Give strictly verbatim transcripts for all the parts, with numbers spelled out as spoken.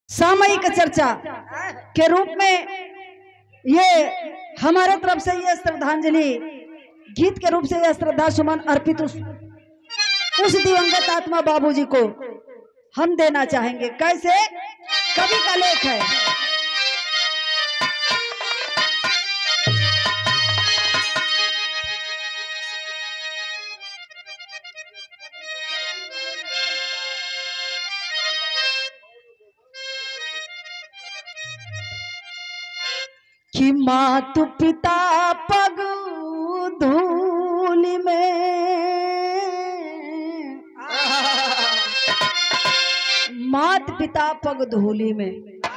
सामयिक चर्चा के रूप में ये हमारे तरफ से ये श्रद्धांजलि गीत के रूप से यह श्रद्धा सुमन अर्पित उस, उस दिवंगत आत्मा बाबूजी को हम देना चाहेंगे। कैसे? कवि का लेख है। कि मात पिता पग धूल में, मात पिता पग धूली में,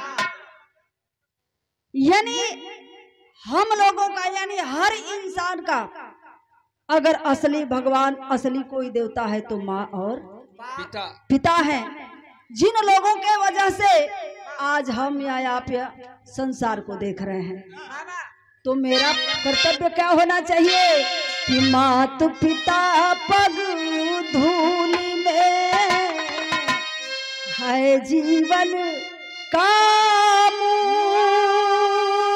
यानी हम लोगों का, यानी हर इंसान का अगर असली भगवान, असली कोई देवता है तो माँ और पिता पिता है। जिन लोगों के वजह से आज हम या आप या संसार को देख रहे हैं, तो मेरा कर्तव्य क्या होना चाहिए कि मात पिता पग धूलि में है जीवन का मूल।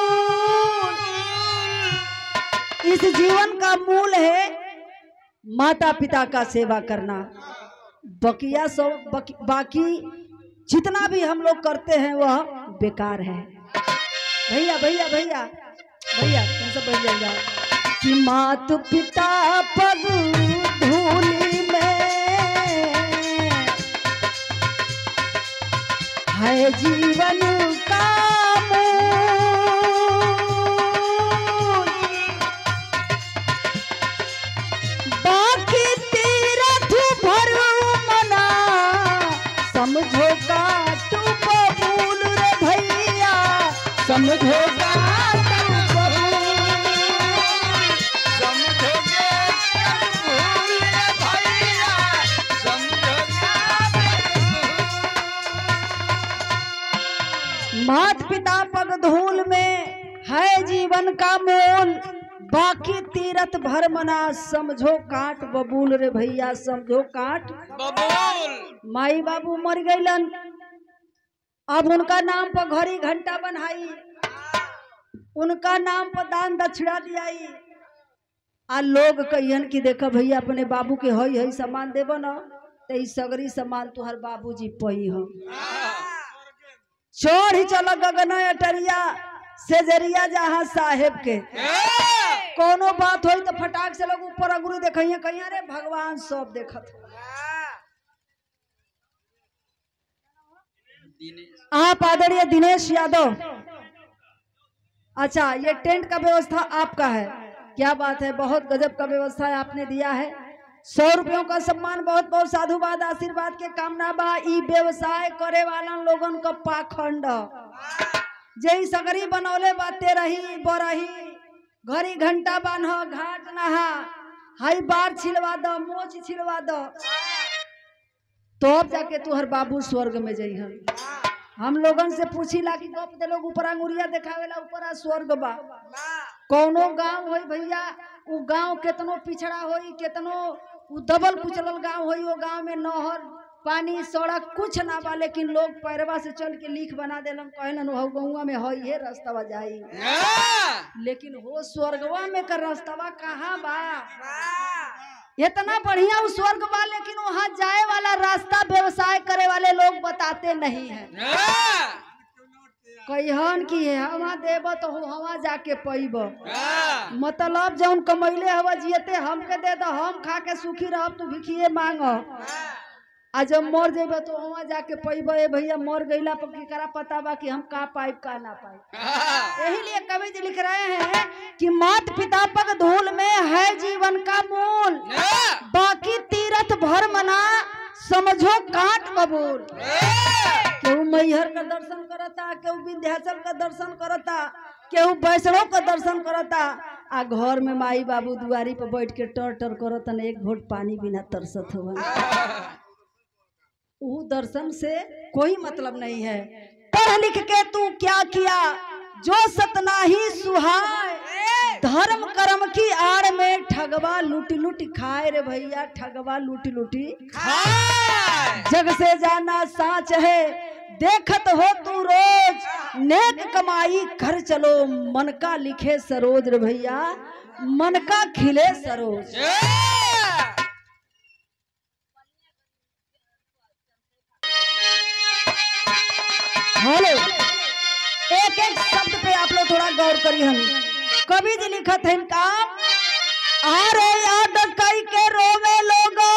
इस जीवन का मूल है माता पिता का सेवा करना। बकिया सब बकी, बाकी जितना भी हम लोग करते हैं वह बेकार है। भैया भैया भैया भैया सब बैठ जाएगा कि मात पिता पग धूलि में है जीवन का मूल। बाकी तीरथ भर मना समझो काट बबूल रे भैया, समझो मात पिता पग धूल में है जीवन का मोल। बाकी तीरथ भर मना समझो काट बबूल रे भैया, समझो काट बबूल। माई बाबू मर गईलन, अब उनका नाम पर घड़ी घंटा बनाई, उनका नाम पर दान दक्षिणा दियाई। आ लोग कहियन कि देखा भैया अपने बाबू के हई हई सामान देबो न तो सगरी सामान तुहर बाबूजी पई हो। चोर ही चलो गगन अटरिया से जरिया जहाँ साहेब के, कोनो बात हो तो फटाक से लोग ऊपर अगुरी देखिए, कहीं अरे भगवान सब देखत। आप आदरणीय दिनेश यादव, अच्छा ये टेंट का व्यवस्था आपका है, क्या बात है, बहुत गजब का व्यवस्था आपने दिया है। सौ रुपयों का सम्मान, बहुत बहुत साधुवाद आशीर्वाद के कामना बा। ई व्यवसाय करे वाला लोगन का पाखंड जई सगरी बनौले बाते रही बरही, घड़ी घंटा बान्ह, घाट नहा, हई बार छिलवा दो, मोच छिलवा दो, तो अब जाके तुहर बाबू स्वर्ग में जइहन। हम लोगन से पूछीला कि गप दे लोग ऊपर अंगुरिया देखावेला ऊपर स्वर्ग बा। कौनो गांव होई भैया, उ गांव केतनो पिछड़ा होई, केतनो उ दबल कुचलल गांव होई, वो गांव में नहर पानी सड़क कुछ ना बा, लेकिन लोग पैरवा से चल के लिख बना देलन, कहलन हो गौवा में हई हे रास्ता जाई, लेकिन हो स्वर्गवा में का रास्ता कहाँ बा? इतना बढ़िया उस स्वर्ग बा, लेकिन वहां जाए वाला रास्ता व्यवसाय करे वाले लोग बताते नहीं है। कहन की हवा देब तो हवा जाके पैब, मतलब जौन कमैले हवा जियते हमके दे दो, हम खा के सुखी रहब, तू भिखिए मांग, आ जब मर जेब तो वहाँ जाके पैब। ए भैया मर गईला पर केकरा पता बा कि हम का पाइब का ना पाइब। यही लिए कवि जी लिख रहे हैं कि मात पिता पग धूल में है जीवन का मूल। बाकी तीरथ भर मना समझो काट बबूल। केहू मैहर का दर्शन करता, केहू विंध्याचल का दर्शन करता, केहू वैष्णव का दर्शन करता, आ घर में माई बाबू दुआरी पर बैठ के टर टर करतन, एक घोट पानी बिना तरसत हुआ। वो दर्शन से कोई मतलब नहीं है। पढ़ लिख के तू क्या किया जो सतना ही सुहाए, धर्म कर्म की आड़ में ठगवा लूटी लूटी खाए रे भैया, ठगवा लूटी लूटी खाए। जग से जाना साच है देखत हो तू रोज, नेक कमाई घर चलो, मन का लिखे सरोज रे भैया, मन का खिले सरोज। हेलो, एक एक शब्द पे आप लोग थोड़ा गौर करिए। हम कवि जी लिखत है काम, अरे याद कई के रोवे लोगो,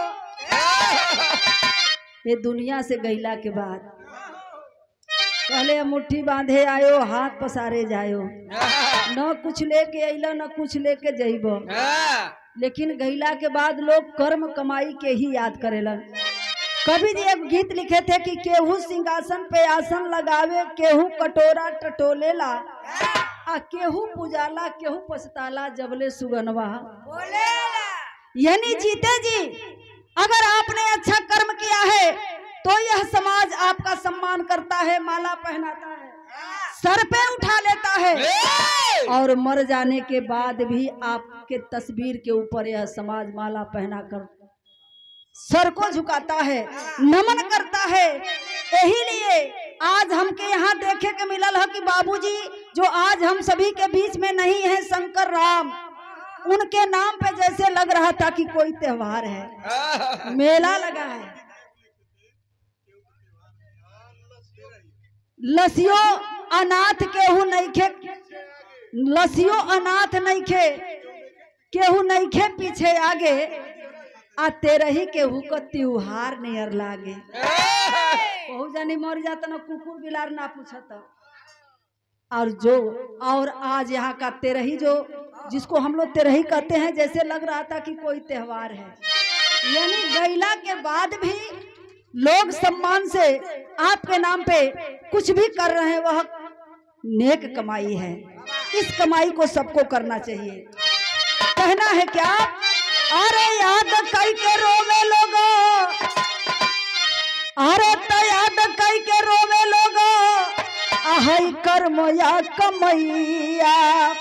ये दुनिया से गईला के बाद पहले मुट्ठी बांधे आयो, हाथ पसारे जायो, न कुछ लेके अइला न कुछ लेके जइबो, लेकिन गईला के बाद लोग कर्म कमाई के ही याद करेलन। कवि जी एक गीत लिखे थे कि केहू सिंहासन पे आसन लगावे, केहू कटोरा टटोलेला, आ केहू पुजाला, केहू पछताला जबले सुगनवा बोलेला। यानी जीते जी अगर आपने अच्छा कर्म किया है तो यह समाज आपका सम्मान करता है, माला पहनाता है, सर पे उठा लेता है, और मर जाने के बाद भी आपके तस्वीर के ऊपर यह समाज माला पहनाकर सर को झुकाता है, नमन करता है। यही लिए आज हमके यहाँ देखे के मिलल है कि बाबूजी जो आज हम सभी के बीच में नहीं है, शंकर राम, उनके नाम पे जैसे लग रहा था कि कोई त्योहार है, मेला लगा है। लसियो अनाथ केहू नहीं खे, लसियो अनाथ नहीं खे, केहू नहीं खे पीछे आगे, आ तेरही केहू को त्योहार नियर लागे। बहु जानी मर जाता ना, कुकुर बिलार ना पूछता। और जो और आज यहाँ का तेरही, जो जिसको हम लोग तेरही कहते हैं, जैसे लग रहा था कि कोई त्योहार है। यानी गैला के बाद भी लोग सम्मान से आपके नाम पे कुछ भी कर रहे हैं, वह नेक कमाई है। इस कमाई को सबको करना चाहिए। कहना है क्या, अरे याद कई के रोवे लोगो, अरे तो याद कई के रोवे लोगो, आहई कर्म या कमैया,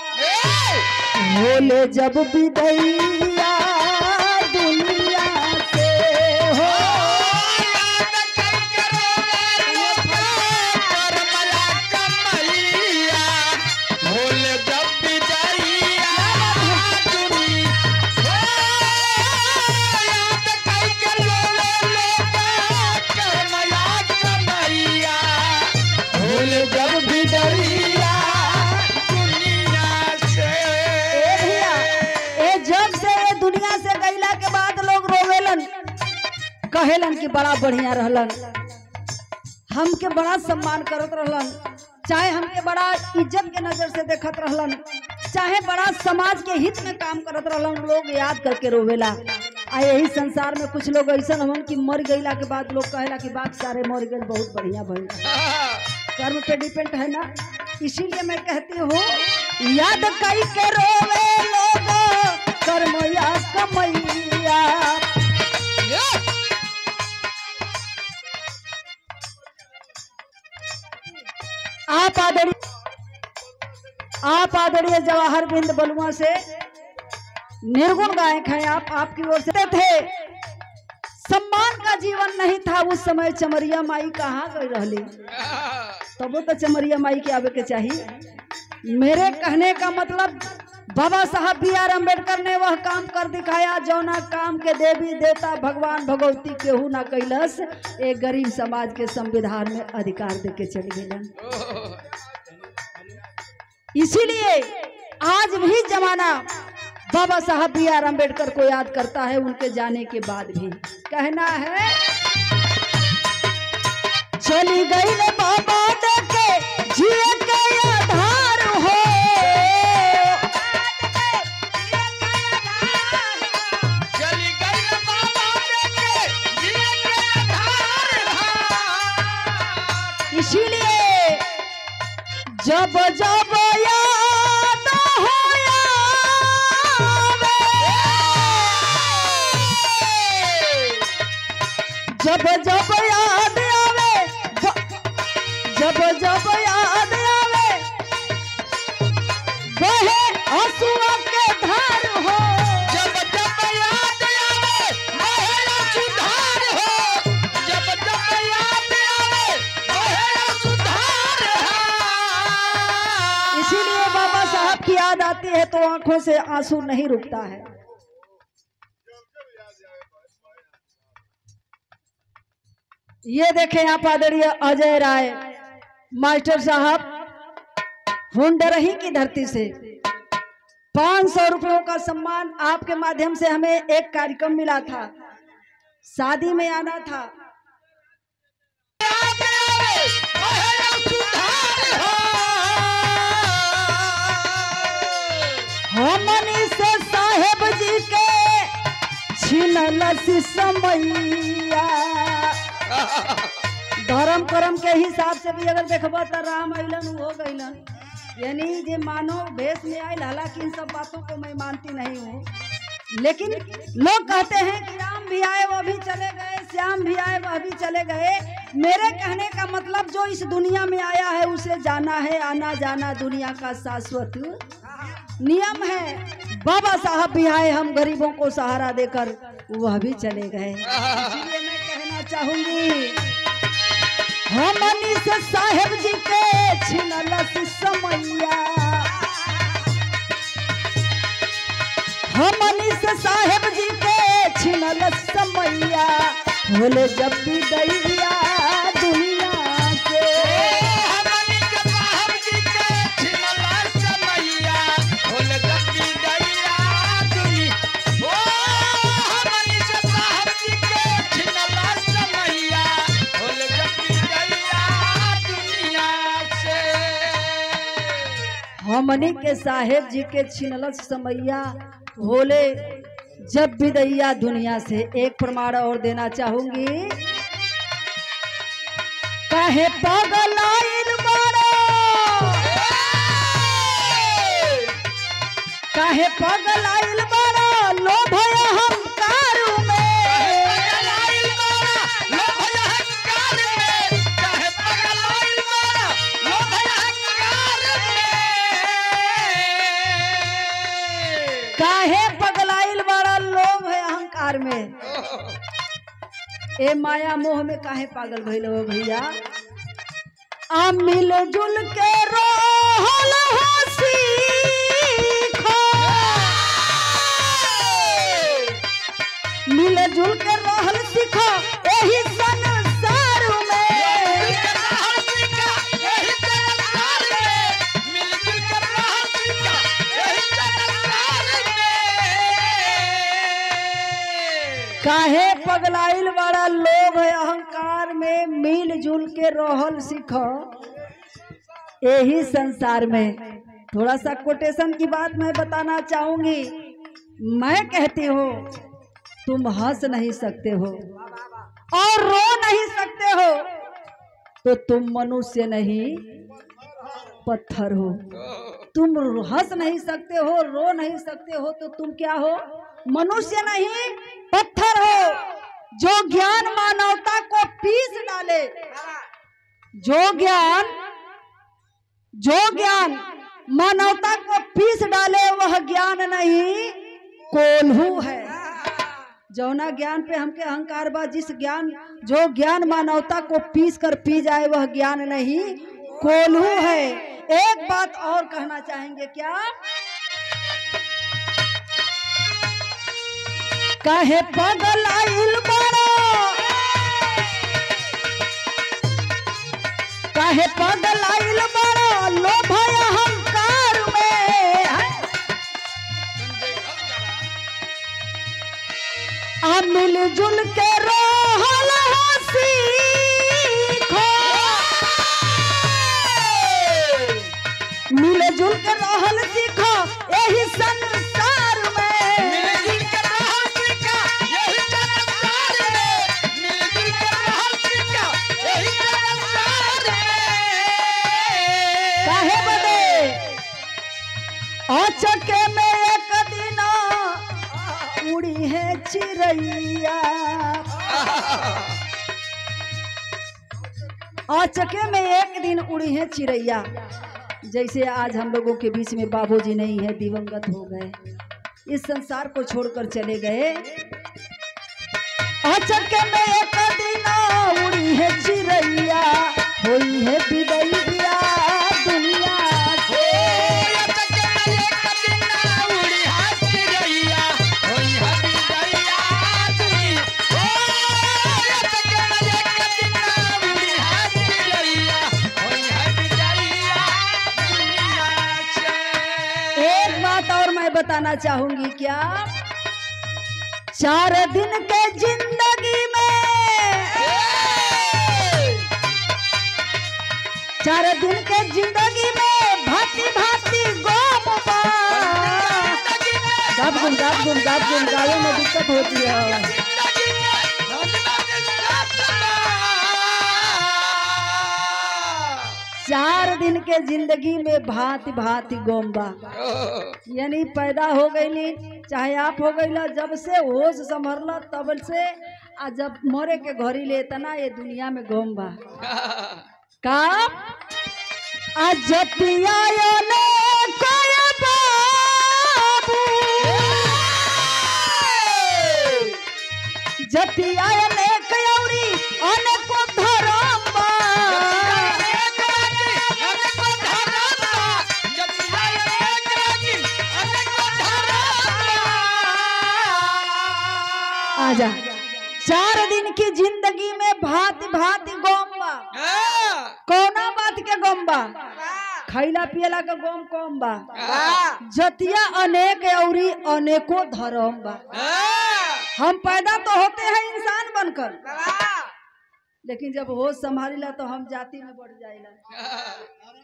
बोले जब विदैया दुनिया से हो। कहेलन कि बड़ा बढ़िया रहलन, हमके बड़ा सम्मान करत रहलन, चाहे हमके बड़ा इज्जत के नजर से देखत रहलन, चाहे बड़ा समाज के हित में काम करत रहलन, लोग याद करके रोवेला। आ यही संसार में कुछ लोग ऐसा हमन कि मर गईला के बाद लोग कहेला कि बात सारे मर गए, बहुत बढ़िया भइल। कर्म पे डिपेंड है ना, इसीलिए मैं कहती हूँ याद कई के रोवे लोग, कर्म या कमैया। आप आदरणीय आप आदरणीय जवाहर बिंद बलुआ से निर्गुण गायक हैं आप, आपकी ओर से थे। सम्मान का जीवन नहीं था उस समय, चमरिया माई कहाँ गई रहली, तब तो चमरिया माई के आवे के चाहिए। मेरे कहने का मतलब बाबा साहब बी आर अम्बेडकर ने वह काम कर दिखाया, जौना काम के देवी देवता भगवान भगवती केहू ना कैलस, एक गरीब समाज के संविधान में अधिकार देके चली गई। इसीलिए आज भी जमाना बाबा साहब बी आर अम्बेडकर को याद करता है, उनके जाने के बाद भी। कहना है चली गई ले बाबा देखे जिए के आधार हो, चली गई ले बाबा देखे जिए के आधार हो। इसीलिए जब जब याद हो जब जब याद आवे, जब जब याद आवे बहे आंसुओं के धार हो, जब जब याद आवे बहे आंसू धार हो, जब जब याद आवे आती है तो आंखों से आंसू नहीं रुकता है। ये देखें आप आदरणीय अजय राय मास्टर साहब, हुंडरही की धरती से पांच सौ रुपयों का सम्मान आपके माध्यम से हमें एक कार्यक्रम मिला था, शादी में आना था। हमनी से साहेब जी के छिनल समैया। धर्म कर्म के हिसाब से भी अगर देखबा तो राम अइलन हो गइलन, यानी जे मानो भेष में आयल। हालांकि इन सब बातों को मैं मानती नहीं हूँ, लेकिन लोग कहते हैं कि राम भी आए वह भी चले गए, श्याम भी आए वह भी चले गए। मेरे कहने का मतलब जो इस दुनिया में आया है उसे जाना है, आना जाना दुनिया का शाश्वत नियम है। बाबा साहब भी आए हम गरीबों को सहारा देकर, वह भी चले गए। इसलिए मैं कहना चाहूंगी हमनी से साहेब जी के छिनल समैया। हमनी से साहेब जी के छिनल समैया, भोले जब भी दैया दुनिया से। हमनी के साहेब जी के छिनल समैया, भोले जब भी दैया दुनिया। ओ हमनी से साहेब जी के छिनल समैया, भोले जब भी दैया दुनिया से। हमनी के साहेब जी के छिनल समैया, भोले जब भी दैया दुनिया से। एक प्रमाण और देना चाहूंगी, काहे पागल आइल बाड़ो, काहे पागल आइल बाड़ो लोभ अहंकार में। पागल आइल बाड़ा लोभ अहंकार में, काहे पागल आइल बाड़ा लोभ अहंकार में। काहे पगलाइल बाड़ा लोभ है अहंकार में। ए माया मोह में काहे पागल भइल हो भैया। आ मिल जुल के रहल हो सीखो, मिल जुल के रहल सीखो एही संसार में। काहे पगलाइल बड़ा लोभ अहंकार में, मिलजुल के रहल सीख यही संसार में। थोड़ा सा कोटेशन की बात मैं बताना चाहूंगी। मैं कहती हूँ तुम हंस नहीं सकते हो और रो नहीं सकते हो तो तुम मनुष्य नहीं पत्थर हो। तुम हंस नहीं सकते हो, रो नहीं सकते हो तो तुम क्या हो? मनुष्य नहीं पत्थर हो। जो ज्ञान मानवता को पीस डाले, जो ज्ञान जो ज्ञान मानवता को पीस डाले वह ज्ञान नहीं कोल्हू है। जौना ज्ञान पे हमके अहंकार बा, जिस ज्ञान जो ज्ञान मानवता को पीस कर पी जाए वह ज्ञान नहीं कोल्हू है। एक बात और कहना चाहेंगे क्या? काहे पागल आइल बाड़ा, काहे पागल आइल बाड़ा लोभ अहंकार में। आ मिलजुल के रहल सीखो, मिलजुल के रहल सीखो यही संसार में। मिलजुल के रहल सीखो यही संसार में, मिलजुल के रहल सीखो यही संसार में। काहे बदे अचके में एक दिन उड़ी है चिड़ैया, अचके में एक दिन उड़ी है चिड़ैया। जैसे आज हम लोगों के बीच में बाबूजी नहीं है, दिवंगत हो गए, इस संसार को छोड़कर चले गए। अचके में एक दिन उड़ी है चिड़ैया, हुई है विदैया दुनिया से। अचके में एक बताना चाहूंगी क्या। चार दिन के जिंदगी में, चार दिन के जिंदगी में भांति भांति गोम गाप गुम गाप गुम गाप गुम गावे में दिक्कत होती है। चार दिन के जिंदगी में भांति भांति गोम्बा, यानी पैदा हो गई चाहे आप हो गई जब से होश संभरल तब से आ जब मरे के घड़ी ले तना ये दुनिया में गोम्बा का अजतिया जतिया आजा। चार दिन की जिंदगी में भांति भांति गोम्बा, कौना बात के गोम्बा, खैला पियला के गोम कोम्बा, जतिया अनेक औरी अनेकों धर्म बा। हम पैदा तो होते हैं इंसान बनकर, लेकिन जब होश संभालीला तो हम जाति में बढ़ जाएगा।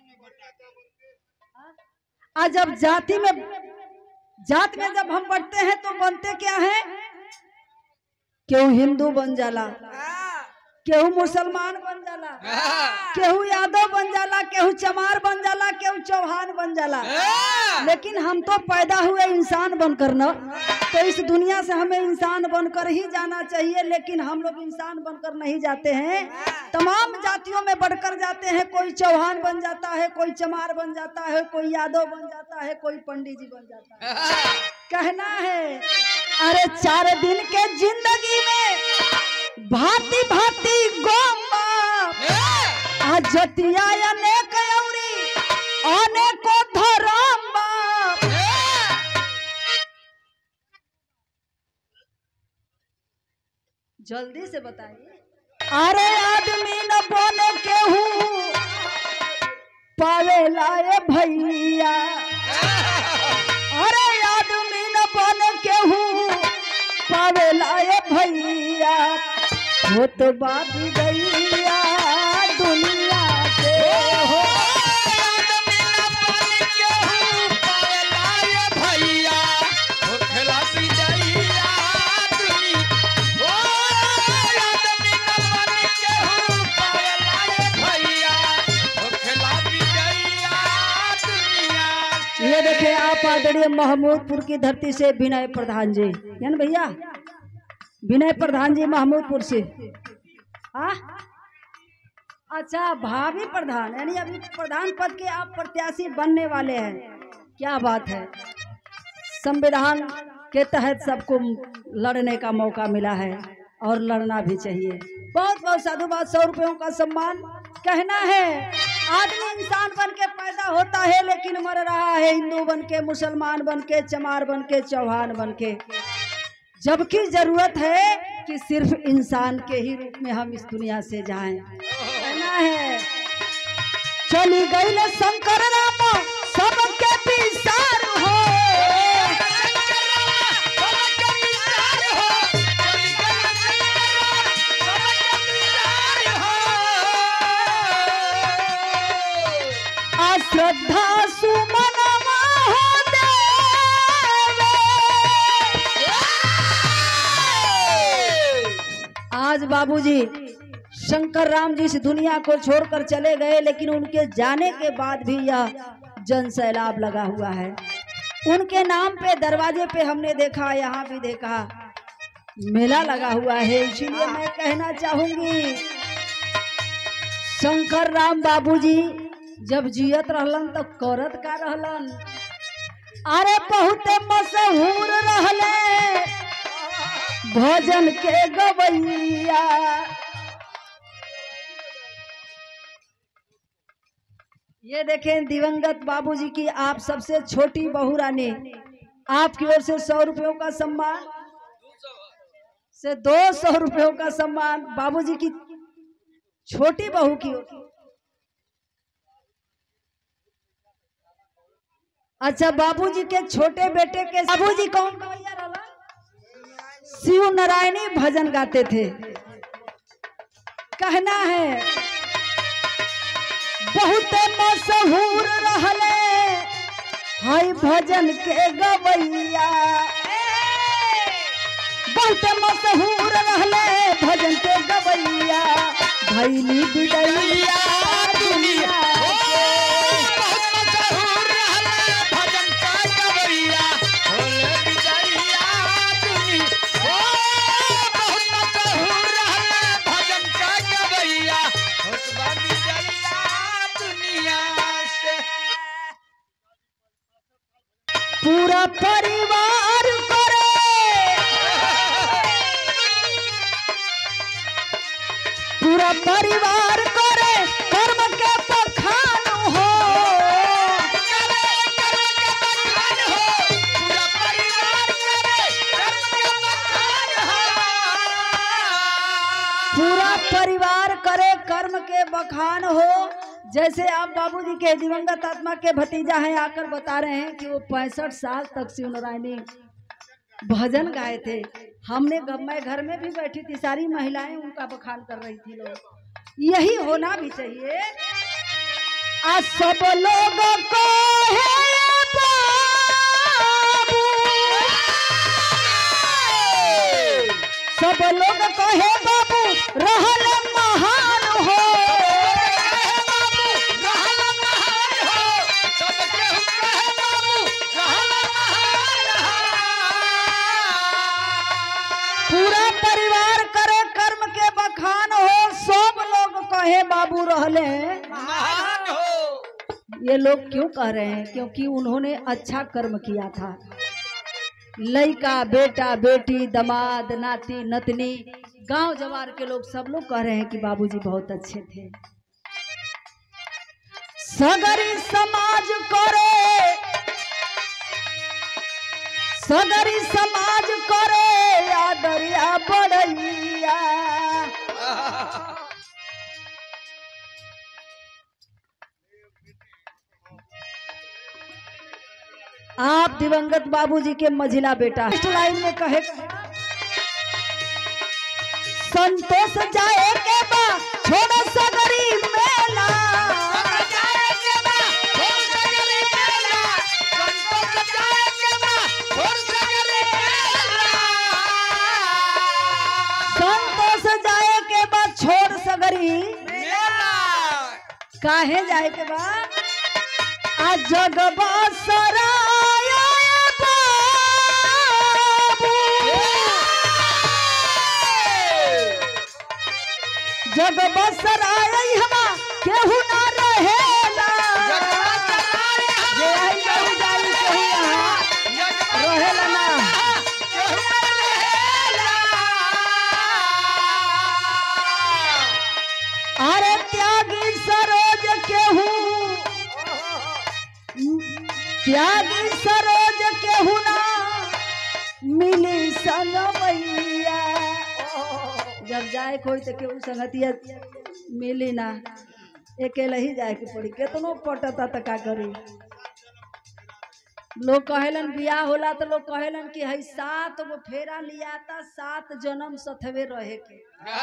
आज जब जाति में जात में जब हम बढ़ते हैं तो बनते क्या है, केहू हिंदू बन जाला, केहू मुसलमान बन जाला, केहू यादव बन जाला, केहू चमार बन जाला, केहू चौहान बन जाला। लेकिन हम तो पैदा हुए इंसान बनकर न, तो इस दुनिया से हमें इंसान बनकर ही जाना चाहिए। लेकिन हम लोग इंसान बनकर नहीं जाते हैं, तमाम जातियों में बढ़कर जाते हैं। कोई चौहान बन जाता है, कोई चमार बन जाता है, कोई यादव बन जाता है, कोई पंडित जी बन जाता है। कहना है अरे चार दिन के जिंदगी में भांति भांति गोम्बा, जतिया अनेक औरी अनेकों धर्म बा। जल्दी से बताइए। अरे आदमी न बने केहू पावे लाए भैया, अरे आदमी न बने केहू पावे लाए भैया, हो तो बात गैया दुनिया से हो। आदमी न बने केहू पावे लाए भैया, हो खेला पिदैया दुनिया। ओ आदमी न बने केहू पावे लाए भैया, हो खेला पिदैया दुनिया। ये देखे आप आदरणीय महमूदपुर की धरती से विनय प्रधान जी, है ना भैया, विनय प्रधान जी महमूदपुर से। आ? अच्छा भावी प्रधान, यानी अभी प्रधान पद के आप प्रत्याशी बनने वाले हैं, क्या बात है। संविधान के तहत सबको लड़ने का मौका मिला है और लड़ना भी चाहिए। बहुत बहुत साधुवाद, सौ रुपयों का सम्मान। कहना है आदमी इंसान बन के पैदा होता है लेकिन मर रहा है हिंदू बन के, मुसलमान बन के, चमार बन के, चौहान बन के, जबकि जरूरत है कि सिर्फ इंसान के ही रूप में हम इस दुनिया से जाएं। कहना है चली गई शंकर राम सबके पिसार हो, श्रद्धा सुमन आज बाबूजी शंकर राम जी इस दुनिया को छोड़कर चले गए, लेकिन उनके जाने के बाद भी यह जन सैलाब लगा हुआ है। उनके नाम पे दरवाजे पे हमने देखा, यहाँ भी देखा, मेला लगा हुआ है। इसीलिए मैं कहना चाहूंगी शंकर राम बाबूजी जब जियत रहलन तो करत का रहलन, अरे बहुते मशहूर रहले भजन के गवैया। ये देखें दिवंगत बाबूजी की आप सबसे छोटी बहू रानी, आपकी ओर से सौ रुपयों का सम्मान से दो सौ रुपयों का सम्मान बाबूजी की छोटी बहू की ओर। अच्छा, बाबूजी के छोटे बेटे के बाबूजी कौन गवैया रहला? शिव नारायणी भजन गाते थे। कहना है बहुत मशहूर रहले हाय भजन के गवैया, बहुत मशहूर रहले भजन के गवैया, भैली बिदैया दुनिया पूरा परिवार करे, पूरा परिवार करे कर्म के बखान हो, पूरा परिवार करे कर्म के बखान हो, पूरा परिवार करे कर्म के बखान हो। जैसे आप बाबूजी के दिवंगत आत्मा के भतीजा हैं, आकर बता रहे हैं कि वो पैंसठ साल तक शिव नारायणी भजन गाए थे। हमने मैं घर में भी बैठी थी, सारी महिलाएं उनका बखान कर रही थी। लोग यही होना भी चाहिए। आज सब लोगों को है बाबू, सब लोग को है बाबू रहल महान हो, पूरा परिवार करे कर्म के बखान हो, सब लोग कहे बाबू रहले महान हो। ये लोग क्यों कह रहे हैं? क्योंकि उन्होंने अच्छा कर्म किया था। लड़का, बेटा, बेटी, दमाद, नाती, नतनी, गांव जवार के लोग सब लोग कह रहे हैं कि बाबूजी बहुत अच्छे थे। सगरी समाज करे, सगरी समाज करे आदरिया बड़ैया, आप दिवंगत बाबूजी के मझिला बेटा। इस लाइन में कहे संतोष जाए के बा छोड़ सगरी मेला, काहे जाए के बा? आज जगबा सराय बाबू, जगबा सराय हमा केहू ना रहेला, ये आई जाई जाई केहू यहाँ रहेला ना। अरे त्यागी सरोज केहू, त्यागी सरोज केहू ना मिली संगमैया, जब जाए कोई तो केहू संगतिया मिली ना, अकेले ही जाए के पड़ी। केतनो पटता त का करी। लोग कहेलन बियाह होला तो लोग कहेलन कि हई सात गो फेरा लियाता, सात जन्म सथवे रहे के।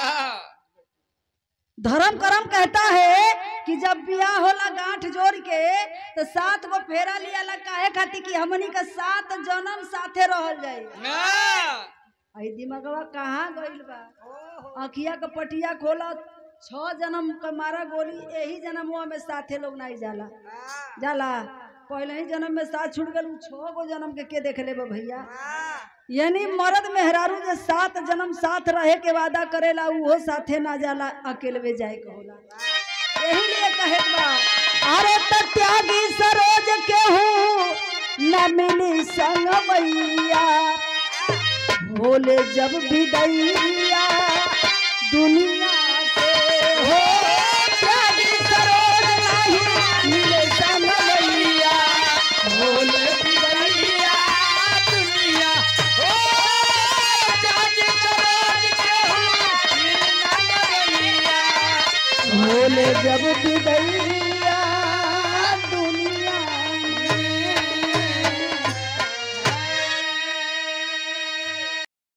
धर्म कर्म कहता है कि जब बियाह होला गांठ जोड़ के तो सात गो फेरा लिया ला, काहे खातिर कि हमनी का सात जन्म साथे रहल जाए। आई दिमागवा कहाँ गइल बा? अखिया का पटिया खोला, छह जन्म का मारा गोली, यही जन्मवा में साथे लोग नहीं जाला जाला पहले ही जन्म में साथ छूट गल, छह गो जन्म के के देख ले भैया। यानी मर्द मेहरारू जो सात जन्म साथ रहे के वादा करेला, वो साथे ना जाला, अकेले जाए के होला। यही लिए कहे बा अरे त त्यागी सरोज केहू न मिली संगमैया, भोले जब विदैया दुनिया से हो, त्यागी सरोज नहीं मिले संगमैया, भोले विदैया दुनिया हो, त्यागी सरोज केहू मिले संगमैया, भोले जब विदैया